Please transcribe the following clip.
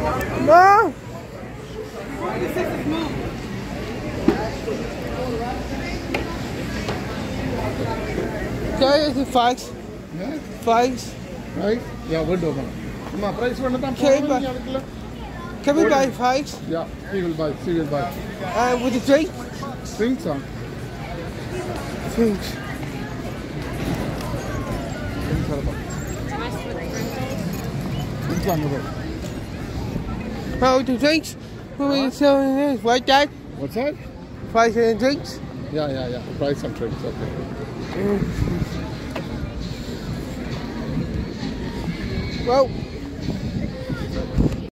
No! Okay, it's fives. Yeah? Fives. Right? Yeah, we'll do man. Ma, price one time. Okay, but can we buy fives? Yeah, he will buy. She will buy. With the drink? Drinks on. Drinks. Drinks are about. Drinks on the road. Oh, the drinks? What are you selling this? Right, Dad? What's that? Fives and drinks? Yeah. Price and drinks, okay. Well,